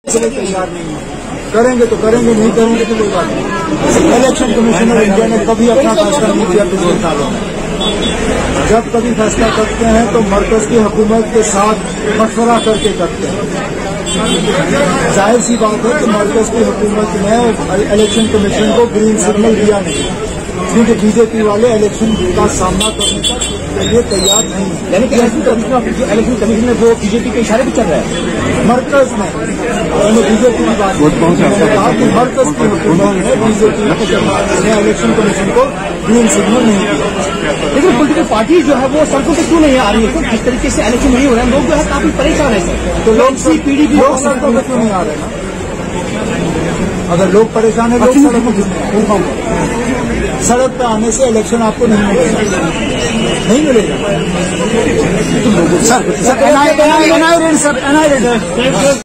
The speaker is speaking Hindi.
तैयार नहीं है। करेंगे तो करेंगे, नहीं करेंगे तो कोई बात नहीं। इलेक्शन कमीशन ऑफ इंडिया ने कभी अपना फैसला नहीं किया पिछले सालों में। जब कभी फैसला करते हैं तो मरकज की हुकूमत के साथ मशवरा करके करते हैं। जाहिर सी बात है कि मरकज की हुकूमत ने इलेक्शन कमीशन को ग्रीन सिग्नल दिया नहीं, क्योंकि बीजेपी वाले इलेक्शन का सामना करने के लिए तैयार नहीं है। यानी कि इलेक्शन कमीशन में वो बीजेपी के इशारे भी चल रहा है मरकज में। मैंने बीजेपी की बात कहा कि मरकज की हुकूमत ने बीजेपी ने इलेक्शन कमीशन को ग्रीन सिग्नल नहीं दिया। लेकिन पॉलिटिकल पार्टी जो है वो सड़कों पर क्यों नहीं आ रही है? तो किस तरीके से इलेक्शन नहीं हो रहे हैं, लोग जो है काफी परेशान है सर। तो लोग सड़कों पर क्यों नहीं आ रहे हैं? अगर लोग परेशान है, लोग सड़कों पर क्यों नहीं आ रहे? सड़क पर आने से इलेक्शन आपको नहीं मिलेगा, नहीं मिलेगा सर।